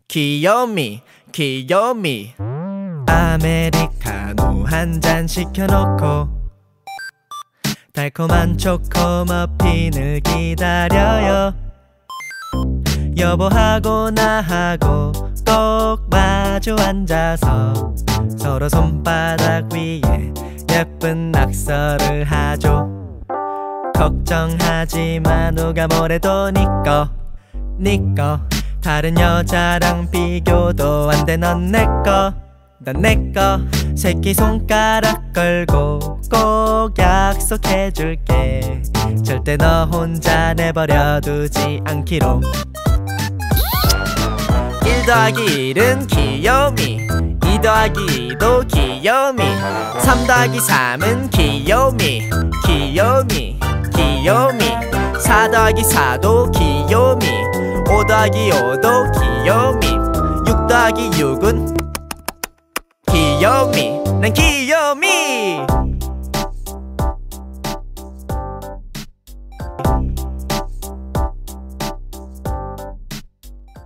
귀요미 귀요미. 아메리카노 한 잔 시켜놓고 달콤한 초코 머핀을 기다려요. 여보하고 나하고 꼭 마주 앉아서 서로 손바닥 위에 예쁜 낙서를 하죠. 걱정하지마, 누가 뭐래도 니꺼 니꺼. 다른 여자랑 비교도 안 돼. 넌 내꺼 난 내꺼. 새끼손가락 걸고 꼭 약속해줄게. 절대 너 혼자 내버려 두지 않기로. 1 더하기 1은 귀요미, 2 더하기 2도 귀요미, 3 더하기 3은 귀요미 귀요미 귀요미. 4 더하기 4도 귀요미, 5 더하기 5도 귀요미, 6 더하기 6은 귀요미. 난 귀요미.